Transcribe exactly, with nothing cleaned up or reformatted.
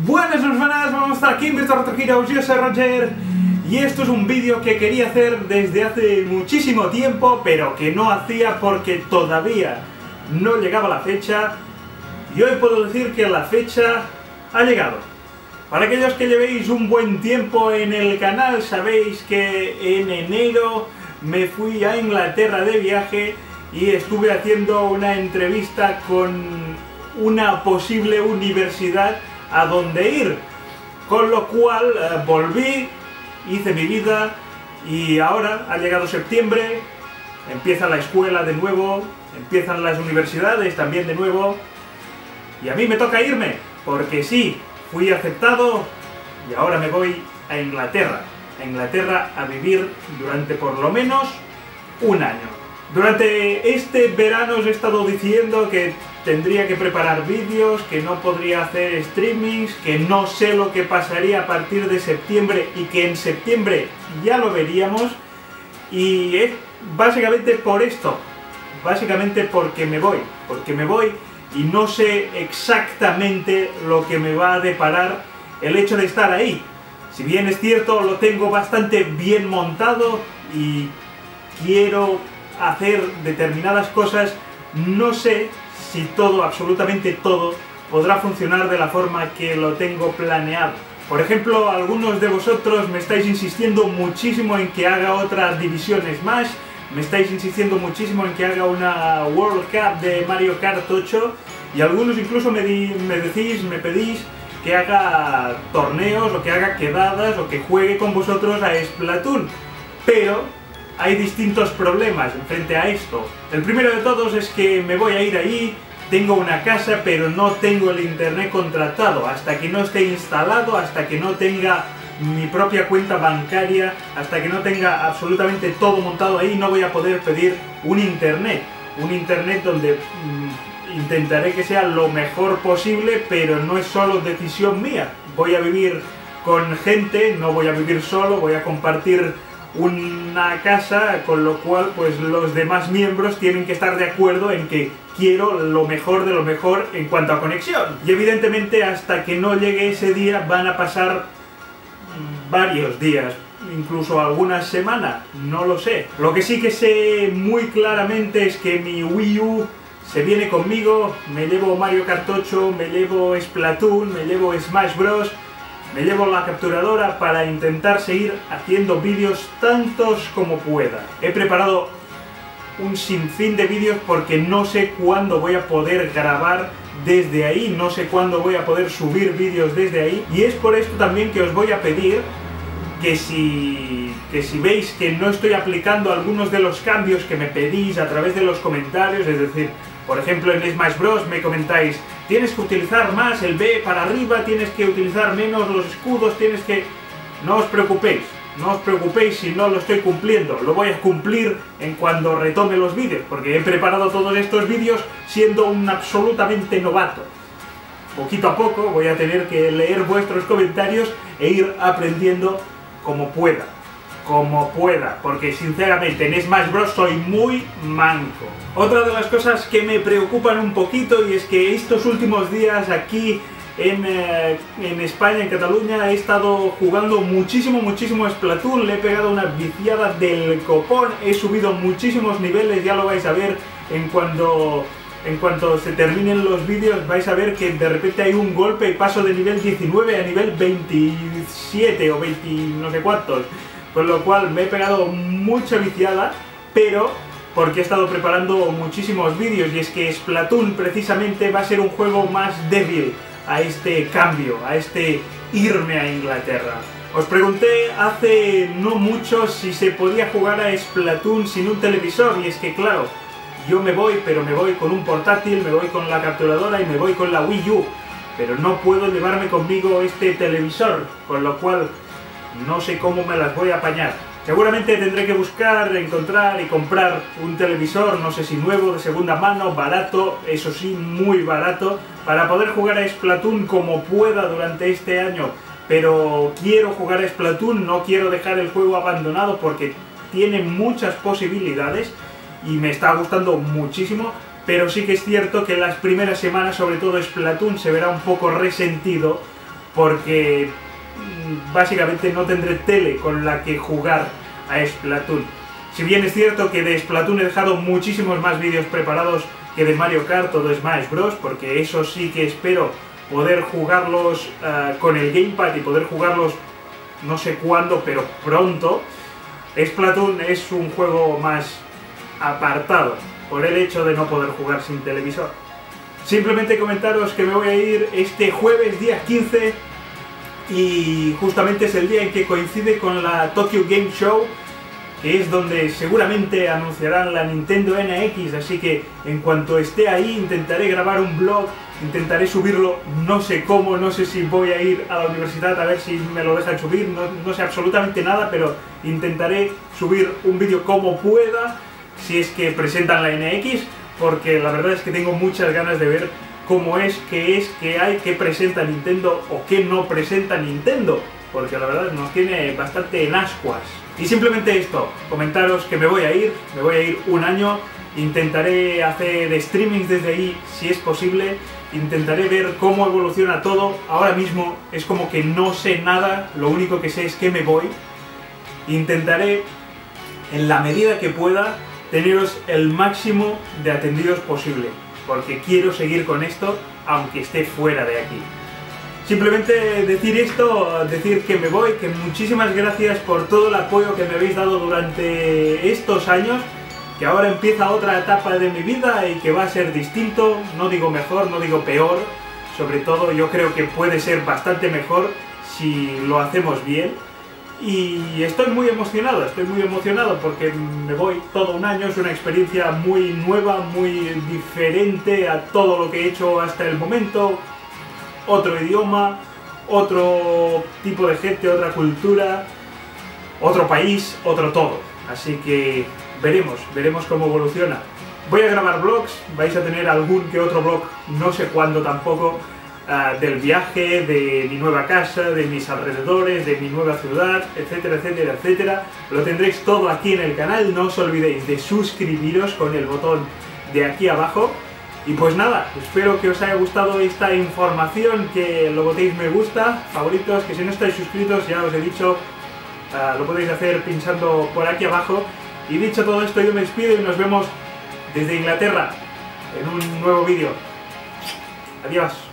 Buenas hermanas, vamos a estar aquí en Virtual Retro Heroes, yo soy Roger y esto es un vídeo que quería hacer desde hace muchísimo tiempo, pero que no hacía porque todavía no llegaba la fecha, y hoy puedo decir que la fecha ha llegado. Para aquellos que llevéis un buen tiempo en el canal, sabéis que en enero me fui a Inglaterra de viaje y estuve haciendo una entrevista con una posible universidad a donde ir, con lo cual eh, volví, hice mi vida y ahora ha llegado septiembre, empieza la escuela de nuevo, empiezan las universidades también de nuevo y a mí me toca irme, porque sí, fui aceptado y ahora me voy a Inglaterra, a Inglaterra a vivir durante por lo menos un año. Durante este verano os he estado diciendo que tendría que preparar vídeos, que no podría hacer streamings, que no sé lo que pasaría a partir de septiembre y que en septiembre ya lo veríamos, y es básicamente por esto, básicamente porque me voy, porque me voy y no sé exactamente lo que me va a deparar el hecho de estar ahí. Si bien es cierto, lo tengo bastante bien montado y quiero hacer determinadas cosas, no sé si todo, absolutamente todo, podrá funcionar de la forma que lo tengo planeado. Por ejemplo, algunos de vosotros me estáis insistiendo muchísimo en que haga otra División Smash, me estáis insistiendo muchísimo en que haga una World Cup de Mario Kart ocho, y algunos incluso me, di, me decís, me pedís que haga torneos o que haga quedadas o que juegue con vosotros a Splatoon, pero hay distintos problemas frente a esto. El primero de todos es que me voy a ir ahí, tengo una casa, pero no tengo el internet contratado. Hasta que no esté instalado, hasta que no tenga mi propia cuenta bancaria, hasta que no tenga absolutamente todo montado ahí, no voy a poder pedir un internet. Un internet donde mmm, intentaré que sea lo mejor posible, pero no es solo decisión mía. Voy a vivir con gente, no voy a vivir solo, voy a compartir una casa, con lo cual pues los demás miembros tienen que estar de acuerdo en que quiero lo mejor de lo mejor en cuanto a conexión. Y evidentemente hasta que no llegue ese día van a pasar varios días, incluso algunas semanas, no lo sé. Lo que sí que sé muy claramente es que mi Wii U se viene conmigo, me llevo Mario Kart ocho, me llevo Splatoon, me llevo Smash Bros, me llevo la capturadora para intentar seguir haciendo vídeos tantos como pueda. He preparado un sinfín de vídeos porque no sé cuándo voy a poder grabar desde ahí, no sé cuándo voy a poder subir vídeos desde ahí, y es por esto también que os voy a pedir que si, que si veis que no estoy aplicando algunos de los cambios que me pedís a través de los comentarios, es decir, por ejemplo en Smash Bros me comentáis: tienes que utilizar más el B para arriba, tienes que utilizar menos los escudos, tienes que... No os preocupéis, no os preocupéis si no lo estoy cumpliendo, lo voy a cumplir en cuando retome los vídeos, porque he preparado todos estos vídeos siendo un absolutamente novato. Poquito a poco voy a tener que leer vuestros comentarios e ir aprendiendo como pueda, como pueda, porque sinceramente en Smash Bros soy muy manco. Otra de las cosas que me preocupan un poquito, y es que estos últimos días aquí en, eh, en España, en Cataluña, he estado jugando muchísimo, muchísimo Splatoon, le he pegado una viciada del copón, he subido muchísimos niveles, ya lo vais a ver en cuando... En cuanto se terminen los vídeos vais a ver que de repente hay un golpe y paso de nivel diecinueve a nivel veintisiete o veinte no sé cuántos. Con lo cual me he pegado mucha viciada, pero porque he estado preparando muchísimos vídeos, y es que Splatoon precisamente va a ser un juego más débil a este cambio, a este irme a Inglaterra. Os pregunté hace no mucho si se podía jugar a Splatoon sin un televisor, y es que claro, yo me voy, pero me voy con un portátil, me voy con la capturadora y me voy con la Wii U, pero no puedo llevarme conmigo este televisor, con lo cual no sé cómo me las voy a apañar. Seguramente tendré que buscar, encontrar y comprar un televisor, no sé si nuevo, de segunda mano, barato, eso sí, muy barato, para poder jugar a Splatoon como pueda durante este año. Pero quiero jugar a Splatoon, no quiero dejar el juego abandonado porque tiene muchas posibilidades y me está gustando muchísimo, pero sí que es cierto que las primeras semanas, sobre todo Splatoon, se verá un poco resentido porque básicamente no tendré tele con la que jugar a Splatoon. Si bien es cierto que de Splatoon he dejado muchísimos más vídeos preparados que de Mario Kart o de Smash Bros, porque eso sí que espero poder jugarlos uh, con el Gamepad y poder jugarlos no sé cuándo, pero pronto. Splatoon es un juego más apartado por el hecho de no poder jugar sin televisor. Simplemente comentaros que me voy a ir este jueves día quince y justamente es el día en que coincide con la Tokyo Game Show, que es donde seguramente anunciarán la Nintendo N X, así que en cuanto esté ahí intentaré grabar un vlog, intentaré subirlo, no sé cómo, no sé si voy a ir a la universidad a ver si me lo dejan subir, no, no sé absolutamente nada, pero intentaré subir un vídeo como pueda, si es que presentan la N X, porque la verdad es que tengo muchas ganas de ver cómo es, qué es, qué hay, qué presenta Nintendo o qué no presenta Nintendo, porque la verdad nos tiene bastante en ascuas. Y simplemente esto, comentaros que me voy a ir, me voy a ir un año, intentaré hacer streamings desde ahí si es posible, intentaré ver cómo evoluciona todo. Ahora mismo es como que no sé nada, lo único que sé es que me voy. Intentaré, en la medida que pueda, teneros el máximo de atendidos posible, porque quiero seguir con esto aunque esté fuera de aquí. Simplemente decir esto, decir que me voy, que muchísimas gracias por todo el apoyo que me habéis dado durante estos años, que ahora empieza otra etapa de mi vida y que va a ser distinto, no digo mejor, no digo peor, sobre todo yo creo que puede ser bastante mejor si lo hacemos bien. Y estoy muy emocionado, estoy muy emocionado porque me voy todo un año, es una experiencia muy nueva, muy diferente a todo lo que he hecho hasta el momento. Otro idioma, otro tipo de gente, otra cultura, otro país, otro todo. Así que veremos, veremos cómo evoluciona. Voy a grabar vlogs, vais a tener algún que otro vlog, no sé cuándo tampoco, uh, del viaje, de mi nueva casa, de mis alrededores, de mi nueva ciudad, etcétera, etcétera, etcétera. Lo tendréis todo aquí en el canal, no os olvidéis de suscribiros con el botón de aquí abajo. Y pues nada, espero que os haya gustado esta información, que lo botéis me gusta, favoritos, que si no estáis suscritos, ya os he dicho, uh, lo podéis hacer pinchando por aquí abajo. Y dicho todo esto, yo me despido y nos vemos desde Inglaterra en un nuevo vídeo. Adiós.